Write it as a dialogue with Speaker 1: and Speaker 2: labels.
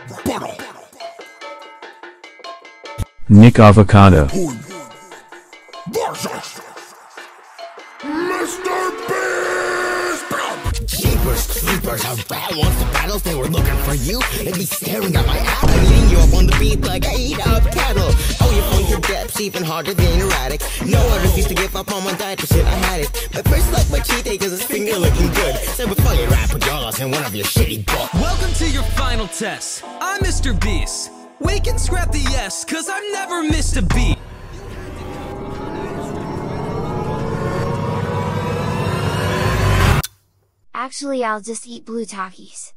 Speaker 1: Nick Avocado.
Speaker 2: Jeepers creepers, how bad wants the battles? They were looking for you. They be staring at my ass. I'm eating you up on the beat like I eat up cattle. Oh, you find your depths even harder than erratic. No, I refuse to give up on my diet, but shit, I had it. My first like my cheat day cause his finger looking good. So before you rap with y'all in one of your shitty books.
Speaker 3: Welcome to your final test. I'm Mr. Beast. We can scrap the S, cause I've never missed a beat.
Speaker 4: Actually, I'll just eat blue Takis.